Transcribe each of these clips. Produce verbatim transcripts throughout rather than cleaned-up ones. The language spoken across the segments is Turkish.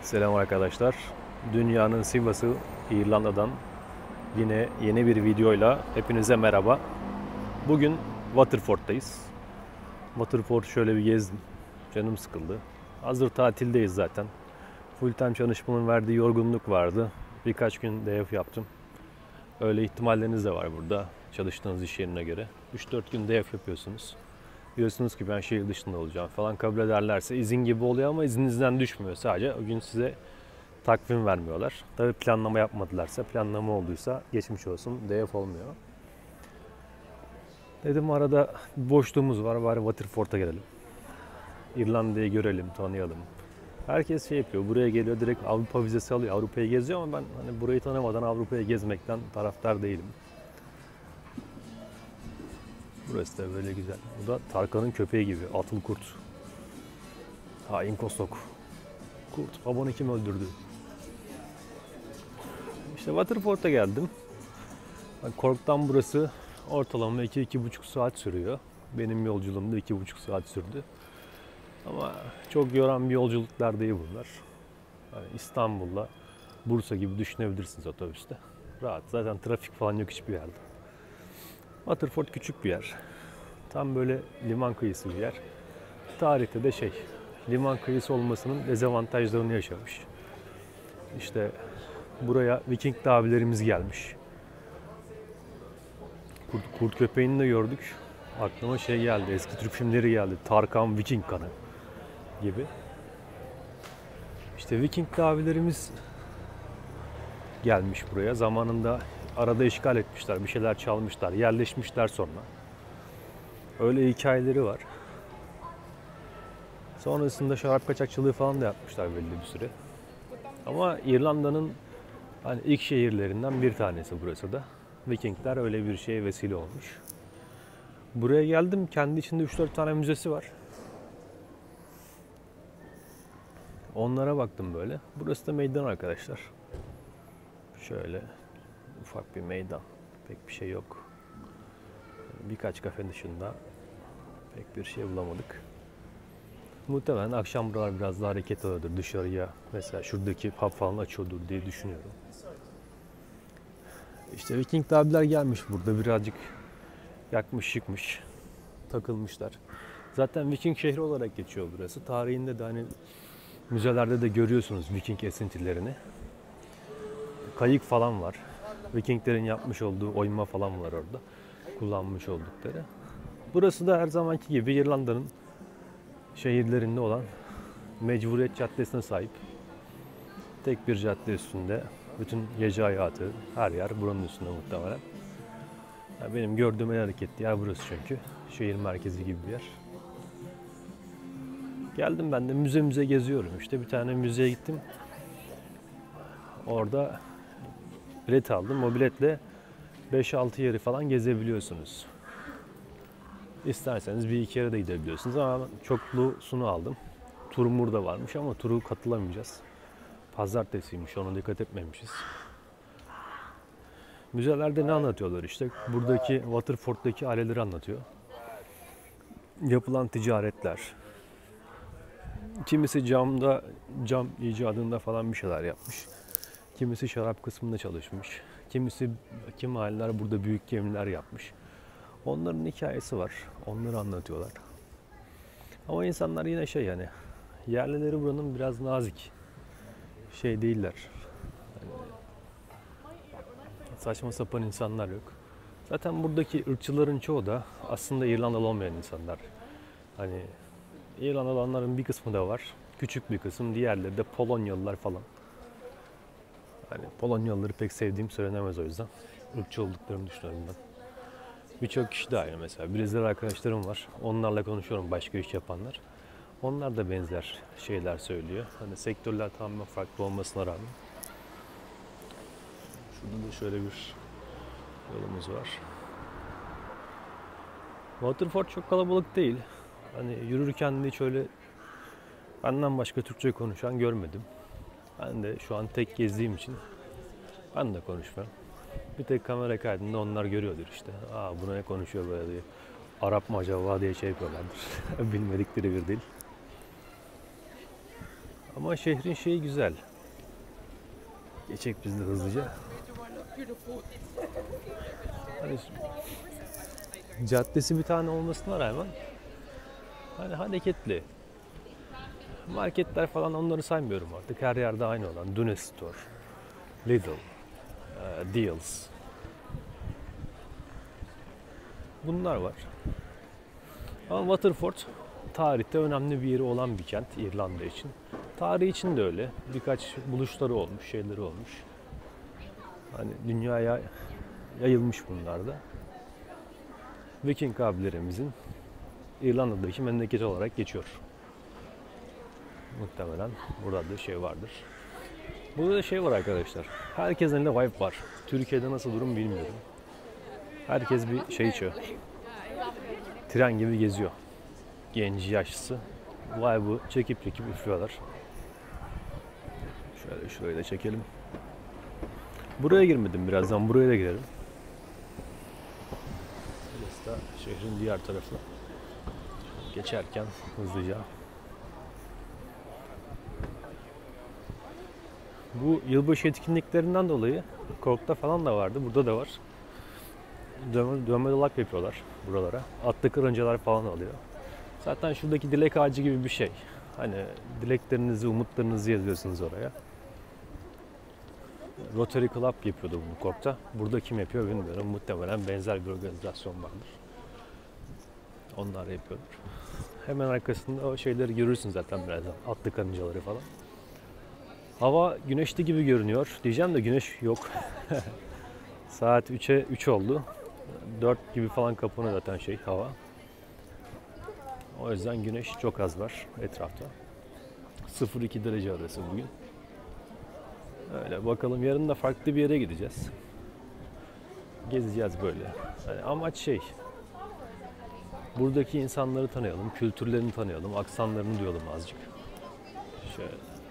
Selam arkadaşlar. Dünyanın Sivas'ı, İrlanda'dan yine yeni bir videoyla hepinize merhaba. Bugün Waterford'dayız. Waterford şöyle bir gezdim. Canım sıkıldı. Hazır tatildeyiz zaten. Full time çalışmanın verdiği yorgunluk vardı. Birkaç gün D F yaptım. Öyle ihtimalleriniz de var burada çalıştığınız iş yerine göre. üç dört gün D F yapıyorsunuz. Diyorsunuz ki ben şehir dışında olacağım falan, kabul ederlerse izin gibi oluyor ama izninizden düşmüyor. Sadece o gün size takvim vermiyorlar. Tabii planlama yapmadılarsa, planlama olduysa geçmiş olsun, D F olmuyor. Dedim arada bir boşluğumuz var, bari Waterford'a gelelim. İrlanda'yı görelim, tanıyalım. Herkes şey yapıyor, buraya geliyor direkt Avrupa vizesi alıyor, Avrupa'yı geziyor ama ben hani burayı tanımadan Avrupa'yı gezmekten taraftar değilim. Burası da böyle güzel. Bu da Tarkan'ın köpeği gibi, atıl kurt. Hain Kostok. Kurt, babanı kim öldürdü? İşte Waterford'a geldim. Cork'tan burası ortalama iki iki buçuk saat sürüyor. Benim yolculuğum da iki buçuk saat sürdü. Ama çok yoran bir yolculuklar değil bunlar. Yani İstanbul'la Bursa gibi düşünebilirsiniz otobüste. Rahat. Zaten trafik falan yok hiçbir yerde. Waterford küçük bir yer. Tam böyle liman kıyısı bir yer. Tarihte de şey, liman kıyısı olmasının dezavantajlarını yaşamış. İşte buraya Viking abilerimiz gelmiş. Kurt, kurt köpeğini de gördük. Aklıma şey geldi, eski Türk filmleri geldi. Tarkan Viking kanı gibi. İşte Viking abilerimiz gelmiş buraya. Zamanında arada işgal etmişler, bir şeyler çalmışlar, yerleşmişler sonra. Öyle hikayeleri var. Sonrasında şarap kaçakçılığı falan da yapmışlar belli bir süre. Ama İrlanda'nın hani ilk şehirlerinden bir tanesi burası da. Vikingler öyle bir şeye vesile olmuş. Buraya geldim, kendi içinde üç dört tane müzesi var. Onlara baktım böyle. Burası da meydan arkadaşlar. Şöyle ufak bir meydan. Pek bir şey yok. Birkaç kafe dışında pek bir şey bulamadık. Muhtemelen akşam buralar biraz daha hareketli olurdur. Dışarıya mesela şuradaki pub falan açıyordur diye düşünüyorum. İşte Viking abiler gelmiş burada, birazcık yakmış yıkmış, takılmışlar. Zaten Viking şehri olarak geçiyor burası. Tarihinde de hani müzelerde de görüyorsunuz Viking esintilerini. Kayık falan var. Vikinglerin yapmış olduğu oyma falan var orada. Kullanmış oldukları. Burası da her zamanki gibi İrlanda'nın şehirlerinde olan mecburiyet caddesine sahip. Tek bir cadde üstünde. Bütün gece hayatı, her yer buranın üstünde muhtemelen. Yani benim gördüğüm en hareketli yer burası çünkü. Şehir merkezi gibi bir yer. Geldim ben de müze müze geziyorum. İşte bir tane müzeye gittim. Orada bilet aldım. O biletle beş altı yeri falan gezebiliyorsunuz. İsterseniz bir iki yere de gidebiliyorsunuz ama ben çoklusunu aldım. Turum da varmış ama turu katılamayacağız. Pazartesiymiş, ona dikkat etmemişiz. Müzelerde ne anlatıyorlar işte? Buradaki Waterford'daki aileleri anlatıyor. Yapılan ticaretler. Kimisi camda, cam icadında falan bir şeyler yapmış. Kimisi şarap kısmında çalışmış. Kimisi, kim aileler burada büyük gemiler yapmış. Onların hikayesi var. Onları anlatıyorlar. Ama insanlar yine şey yani, yerlileri buranın biraz nazik. Şey değiller. Yani saçma sapan insanlar yok. Zaten buradaki ırkçıların çoğu da aslında İrlandalı olmayan insanlar. Hani İrlandalı olanların bir kısmı da var. Küçük bir kısım. Diğerleri de Polonyalılar falan. Hani Polonyalıları pek sevdiğim söylenemez o yüzden. Irkçı olduklarını düşünüyorum ben. Birçok kişi de aynı mesela. Brezilyalı arkadaşlarım var. Onlarla konuşuyorum, başka iş yapanlar. Onlar da benzer şeyler söylüyor. Hani sektörler tamamen farklı olmasına rağmen. Şurada da şöyle bir yolumuz var. Waterford çok kalabalık değil. Hani yürürken de hiç öyle benden başka Türkçe konuşan görmedim. Ben de şu an tek gezdiğim için ben de konuşmuyorum. Bir tek kamera kaydında onlar görüyordur işte. Aa, buna ne konuşuyor böyle diye. Arap mı acaba diye şey yapıyorlardır. Bilmedikleri bir dil. Ama şehrin şeyi güzel. Geçek biz de hızlıca. Hani caddesi bir tane olmasına rağmen hani hareketli. Marketler falan onları saymıyorum artık. Her yerde aynı olan. Dune Store, Lidl, Deals. Bunlar var. Ama Waterford tarihte önemli bir yeri olan bir kent İrlanda için. Tarih için de öyle. Birkaç buluşları olmuş, şeyleri olmuş. Hani dünyaya yayılmış bunlar da. Viking abilerimizin İrlanda'daki memleketi olarak geçiyor. Muhtemelen burada da şey vardır. Burada da şey var arkadaşlar. Herkesin de vibe var. Türkiye'de nasıl durum bilmiyorum. Herkes bir şey içiyor. Tren gibi geziyor. Genci, yaşlısı. Vibe'ı çekip çekip üflüyorlar. Şöyle şurayı da çekelim. Buraya girmedim, birazdan buraya da girelim. Burası da şehrin diğer tarafı. Geçerken hızlıca. Bu yılbaşı etkinliklerinden dolayı Cork'ta falan da vardı, burada da var. Dövme, dövme dolap yapıyorlar buralara. Atlı karıncalar falan alıyor. Zaten şuradaki dilek ağacı gibi bir şey. Hani dileklerinizi, umutlarınızı yazıyorsunuz oraya. Rotary Club yapıyordu bu Cork'ta. Burada kim yapıyor bilmiyorum. Muhtemelen benzer bir organizasyon vardır. Onlar yapıyorlar. Hemen arkasında o şeyleri görürsün zaten birazdan. Atlı karıncaları falan. Hava güneşli gibi görünüyor. Diyeceğim de güneş yok. Saat üçe üç oldu. dört gibi falan kapanıyor zaten şey hava. O yüzden güneş çok az var etrafta. sıfır iki derece arası bugün. Öyle bakalım, yarın da farklı bir yere gideceğiz. Gezeceğiz böyle. Yani amaç şey. Buradaki insanları tanıyalım, kültürlerini tanıyalım, aksanlarını duyalım azıcık. Şöyle.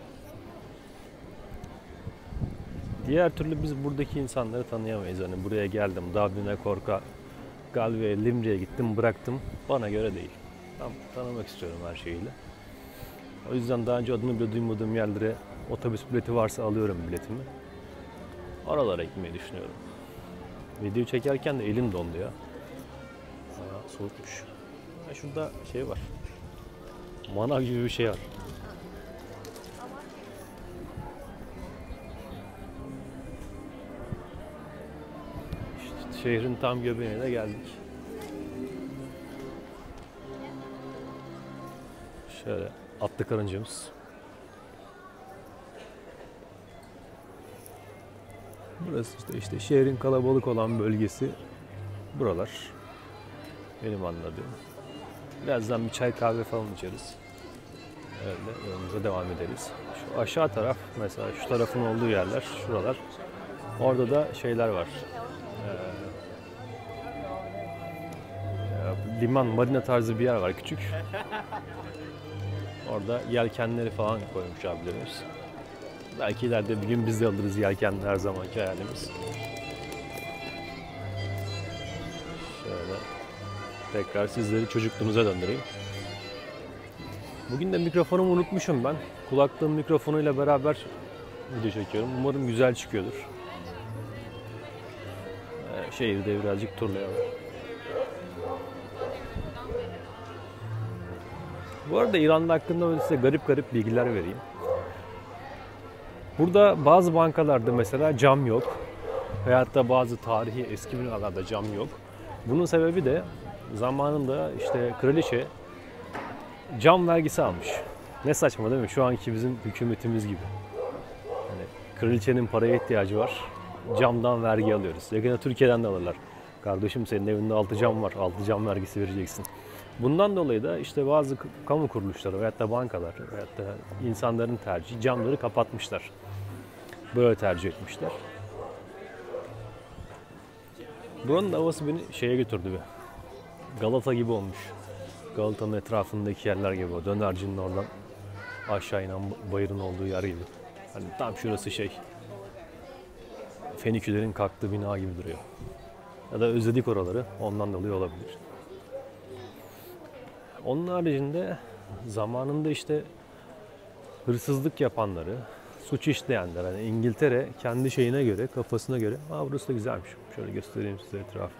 Diğer türlü biz buradaki insanları tanıyamayız. Hani buraya geldim, Dublin'e, Cork'a, Galway'e, Limerick'e gittim, bıraktım. Bana göre değil. Ben tanımak istiyorum her şeyiyle. O yüzden daha önce adını bile duymadığım yerlere otobüs bileti varsa alıyorum biletimi. Oralara gitmeyi düşünüyorum. Video çekerken de elim dondu ya. Bayağı soğukmuş. Ha, şurada şey var. Manav gibi bir şey var. İşte şehrin tam göbeğine de geldik. Şöyle atlı karıncamız. Burası işte, işte şehrin kalabalık olan bölgesi buralar. Benim anladığım. Birazdan bir çay kahve falan içeriz. Öyle yolumuza devam ederiz. Şu aşağı taraf mesela, şu tarafın olduğu yerler şuralar. Orada da şeyler var. Ee, liman, marina tarzı bir yer var küçük. Orada yelkenleri falan koymuş abilerimiz. Belki ileride bir gün biz de alırız yelkenli, her zamanki hayalimiz. Şöyle tekrar sizleri çocukluğumuza döndüreyim. Bugün de mikrofonumu unutmuşum ben. Kulaklığım mikrofonuyla beraber video çekiyorum. Umarım güzel çıkıyordur. Ee, şehirde birazcık turlayalım. Bu arada İrlanda hakkında size garip garip bilgiler vereyim. Burada bazı bankalarda mesela cam yok. Veyahut da bazı tarihi eski binalarda cam yok. Bunun sebebi de zamanında işte kraliçe cam vergisi almış. Ne saçma değil mi? Şu anki bizim hükümetimiz gibi. Yani kraliçenin paraya ihtiyacı var. Camdan vergi alıyoruz. Yakında Türkiye'den de alırlar. Kardeşim senin evinde altı cam var. Altı cam vergisi vereceksin. Bundan dolayı da işte bazı kamu kuruluşları veyahut da bankalar veyahut da insanların tercihi camları kapatmışlar. Böyle tercih etmişler. Buranın havası beni şeye götürdü be. Galata gibi olmuş. Galata'nın etrafındaki yerler gibi. O dönercinin oradan aşağı inen bayırın olduğu yer gibi. Hani tam şurası şey. Fenikülerin kalktığı bina gibi duruyor. Ya da özledik oraları. Ondan dolayı olabilir. Onun haricinde zamanında işte hırsızlık yapanları, suç işleyenler, hani İngiltere kendi şeyine göre, kafasına göre. Aa, burası da güzelmiş. Şöyle göstereyim size etrafı.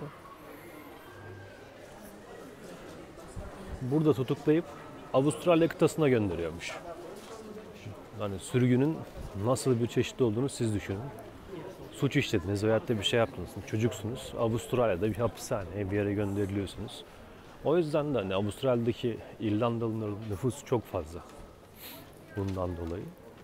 Burada tutuklayıp Avustralya kıtasına gönderiyormuş. Hani sürgünün nasıl bir çeşit olduğunu siz düşünün. Suç işlediniz veyahut da bir şey yaptınız, çocuksunuz. Avustralya'da bir hapishaneye bir yere gönderiliyorsunuz. O yüzden de hani Avustralya'daki İrlandalıların nüfusu çok fazla. Bundan dolayı.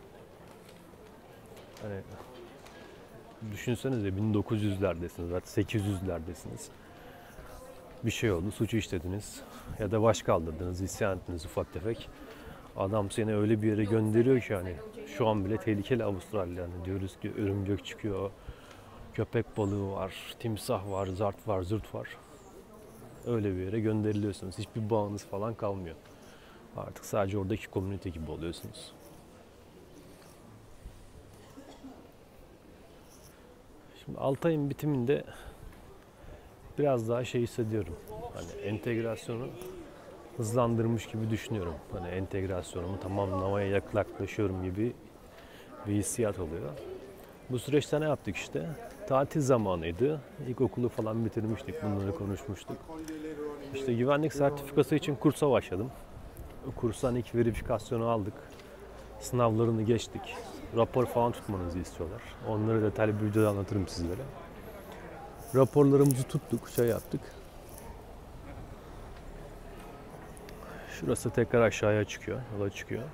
Hani düşünsenize bin dokuz yüzlerdesiniz, hatta sekiz yüzlerdesiniz. Bir şey oldu, suçu işlediniz ya da baş kaldırdınız, isyan ettiniz ufak tefek. Adam seni öyle bir yere gönderiyor ki hani şu an bile tehlikeli Avustralya. Yani diyoruz ki örümcek çıkıyor, köpek balığı var, timsah var, zart var, zırt var. Öyle bir yere gönderiliyorsunuz. Hiçbir bağınız falan kalmıyor. Artık sadece oradaki komünite gibi oluyorsunuz. Şimdi altı ayın bitiminde biraz daha şey hissediyorum. Hani entegrasyonu hızlandırmış gibi düşünüyorum. Hani entegrasyonumu tamamlamaya yaklaşıyorum gibi bir hissiyat oluyor. Bu süreçte ne yaptık işte? Tatil zamanıydı. İlkokulu falan bitirmiştik. Bunları konuşmuştuk. İşte güvenlik sertifikası için kursa başladım. O kurstan ilk verifikasyonu aldık. Sınavlarını geçtik. Rapor falan tutmanızı istiyorlar. Onları detaylı bir videoda anlatırım sizlere. Raporlarımızı tuttuk, şey yaptık. Şurası tekrar aşağıya çıkıyor, yola çıkıyor.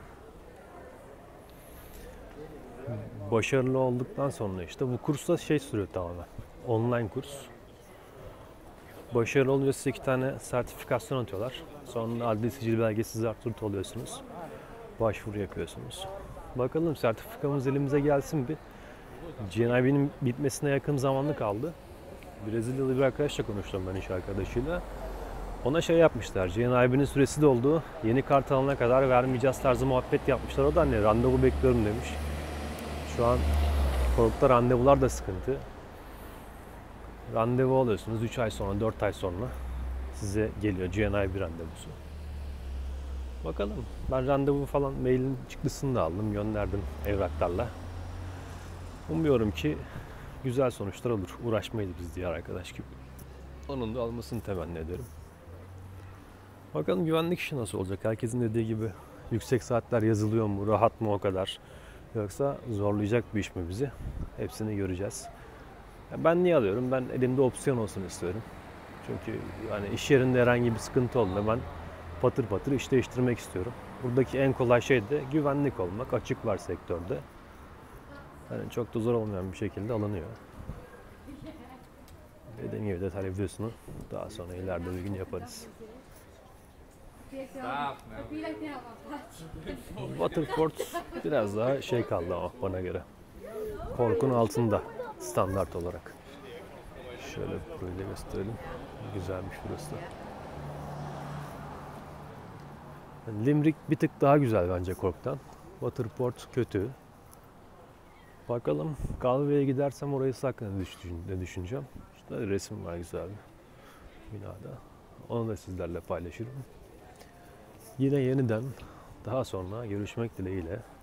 Başarılı olduktan sonra işte bu kursta şey sürüyor tamamen. Online kurs. Başarılı olunca size iki tane sertifikasyon atıyorlar. Sonra adli sicil belgesiz artırt oluyorsunuz. Başvuru yapıyorsunuz. Bakalım sertifikamız elimize gelsin bir. G N I B'nin bitmesine yakın zamanlı kaldı. Brezilyalı bir arkadaşla konuştum ben, iş arkadaşıyla. Ona şey yapmışlar, G N I B'nin süresi doldu, yeni kart alana kadar vermeyeceğiz tarzı muhabbet yapmışlar. O da hani randevu bekliyorum demiş. Şu an Kork'ta randevular da sıkıntı. Randevu alıyorsunuz, üç ay sonra, dört ay sonra size geliyor G N I B randevusu. Bakalım, ben randevu falan mailin çıktısını da aldım, gönderdim evraklarla. Umuyorum ki güzel sonuçlar olur. Uğraşmayız biz diğer arkadaş gibi. Onun da almasını temenni ederim. Bakalım güvenlik işi nasıl olacak? Herkesin dediği gibi yüksek saatler yazılıyor mu? Rahat mı o kadar? Yoksa zorlayacak bir iş mi bizi? Hepsini göreceğiz. Ben niye alıyorum? Ben elimde opsiyon olsun istiyorum. Çünkü yani iş yerinde herhangi bir sıkıntı olduğunda ben patır patır iş değiştirmek istiyorum. Buradaki en kolay şey de güvenlik olmak. Açık var sektörde. Yani çok da zor olmayan bir şekilde alınıyor. Dediğim gibi detaylı videosunu daha sonra ileride bir gün yaparız. Waterford biraz daha şey kaldı ama bana göre. Kork'un altında standart olarak. Şöyle burayı da gösterelim. Güzelmiş burası da. Yani Limerick bir tık daha güzel bence Cork'tan. Waterford kötü. Bakalım Galway'e gidersem orayı hakkında ne düşüneceğim. İşte resim var güzel bir binada. Onu da sizlerle paylaşırım. Yine yeniden daha sonra görüşmek dileğiyle.